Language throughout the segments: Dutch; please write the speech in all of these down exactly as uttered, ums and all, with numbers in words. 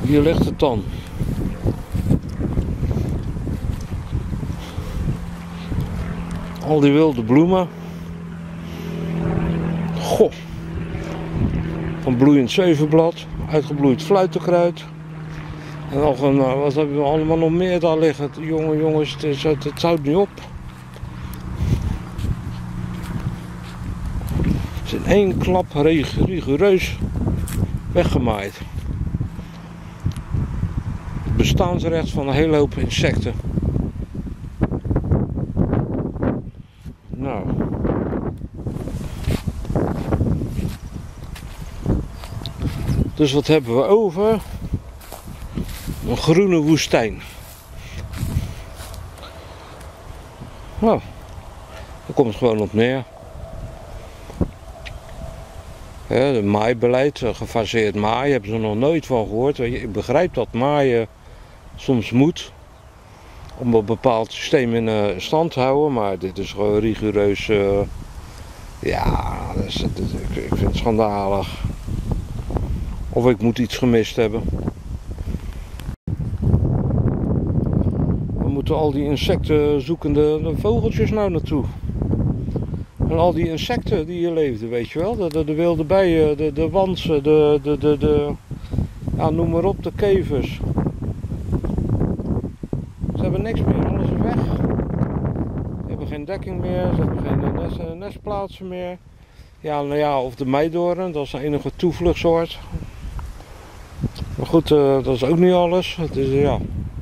Hier ligt het dan. Al die wilde bloemen. Goh. Van bloeiend zevenblad, uitgebloeid fluitenkruid. En nog een, wat hebben we allemaal nog meer daar liggen? Jongen, jongens, het, is, het, het houdt niet op. Het is in één klap rigoureus weggemaaid. Het bestaansrecht van een hele hoop insecten. Nou. Dus wat hebben we over? Een groene woestijn. Nou, daar komt het gewoon op neer. Ja, de maaibeleid, gefaseerd maaien, hebben ze er nog nooit van gehoord. Ik begrijp dat maaien soms moet om een bepaald systeem in uh, stand te houden, maar dit is gewoon rigoureus. Uh, ja, dat is, dat, ik, ik vind het schandalig. Of ik moet iets gemist hebben. Waar moeten al die insectenzoekende vogeltjes nou naartoe? En al die insecten die hier leefden, weet je wel. De, de, de wilde bijen, de, de wansen, de, de, de, de, ja, noem maar op, de kevers. Ze hebben niks meer, alles is weg. Ze hebben geen dekking meer, ze hebben geen nest, nestplaatsen meer. Ja, nou ja, of de meidoorn, dat is de enige toevluchtsoord. Maar goed, uh, dat is ook niet alles. Het is, ja.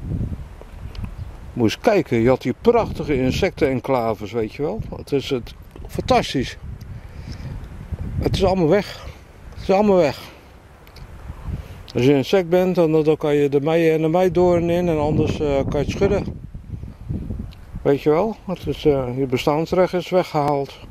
Moet eens kijken, je had hier prachtige insectenenclaves, weet je wel. Het is het, fantastisch. Het is allemaal weg. Het is allemaal weg. Als je insect bent, dan, dan kan je de meien en de meidoorn in en anders uh, kan je het schudden. Weet je wel, het is, uh, je bestaansrecht is weggehaald.